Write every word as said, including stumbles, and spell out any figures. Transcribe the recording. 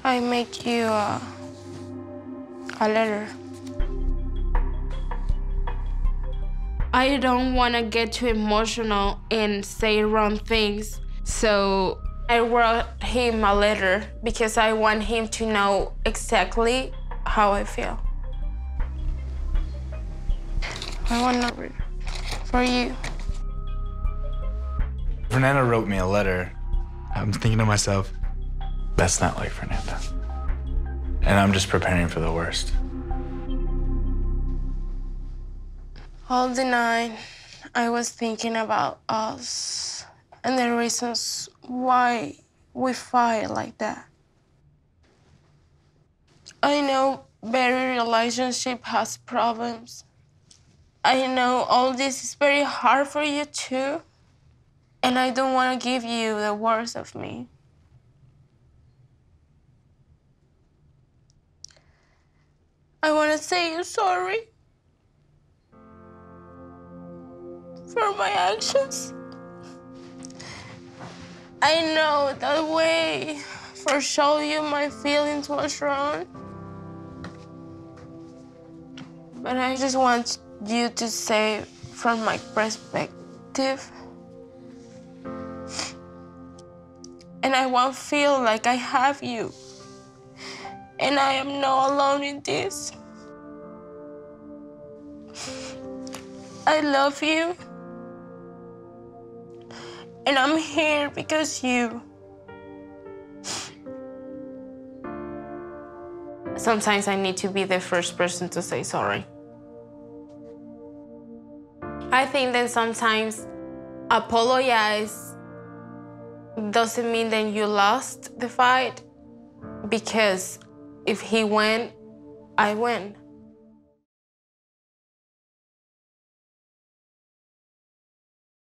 I make you a, a letter. I don't want to get too emotional and say wrong things, so I wrote him a letter because I want him to know exactly how I feel. I want to read for you. Fernanda wrote me a letter. I'm thinking to myself, that's not like Fernanda. And I'm just preparing for the worst. All the night, I was thinking about us and the reasons why we fight like that. I know every relationship has problems. I know all this is very hard for you too, and I don't want to give you the worst of me. I want to say you sorry for my actions. I know that way for showing you my feelings was wrong. But I just want you to say from my perspective. And I won't feel like I have you. And I am not alone in this. I love you. And I'm here because you. Sometimes I need to be the first person to say sorry. I think that sometimes apologize doesn't mean that you lost the fight, because if he win, I win.